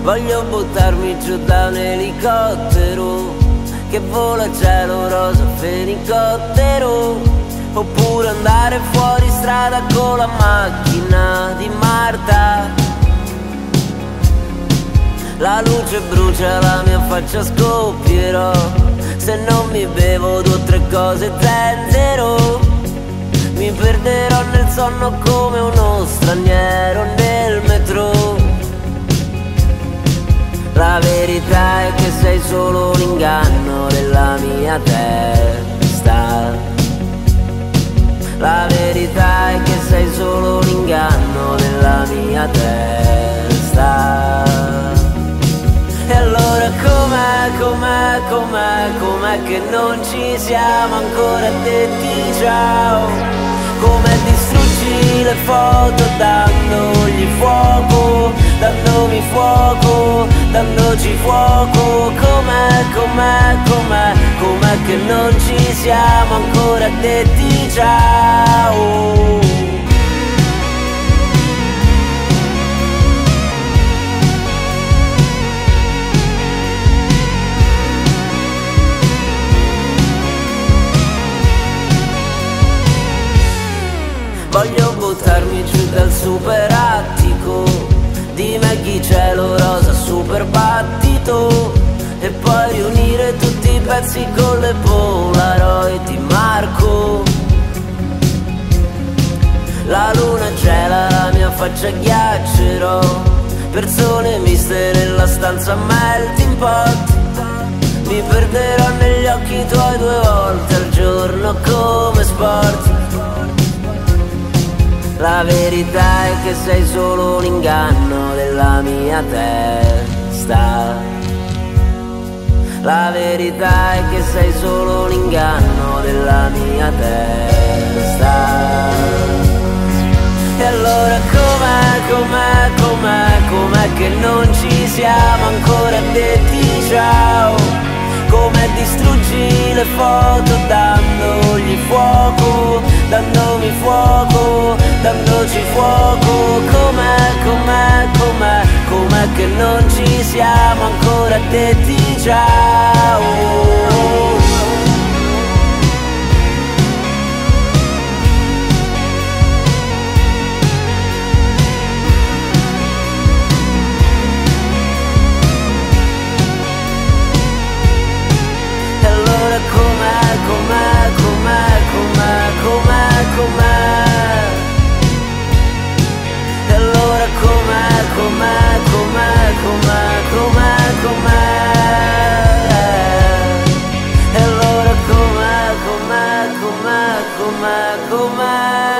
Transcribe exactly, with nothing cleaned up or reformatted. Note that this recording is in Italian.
Voglio buttarmi giù da un elicottero che vola a cielo rosa fenicottero, oppure andare fuori strada con la macchina di Marta. La luce brucia la mia faccia, scoppierò se non mi bevo due o tre cose zenzero. Mi perderò nel sonno come uno straniero nel metro. La verità è che sei solo un inganno della mia testa. La verità è che sei solo un inganno della mia testa. E allora com'è, com'è, com'è, com'è che non ci siamo ancora detti ciao? Come distruggi le foto dandogli fuoco, dandomi fuoco, dandoci fuoco. Com'è, com'è, com'è, com'è che non ci siamo ancora detti ciao? Voglio buttarmi giù dal super attico di Maggie cielo rosa super battito, e poi riunire tutti i pezzi con le Polaroid di Marco. La luna gela la mia faccia, ghiaccerò persone miste nella stanza melting pot. Mi perderò negli occhi tuoi due volte al giorno come sport. La verità è che sei solo un inganno della mia testa. La verità è che sei solo un inganno della mia testa. E allora com'è, com'è, com'è, com'è che non ci siamo ancora detti ciao? Come distruggi le foto dandogli fuoco, dandomi fuoco, dandoci fuoco. Com'è, com'è, com'è, com'è che non ci siamo ancora detti ciao? Com'è, com'è, com'è, com'è, com'è, com'è? E allora com'è, com'è, com'è, com'è, com'è, com'è? E allora com'è, com'è, com'è, com'è, com'è?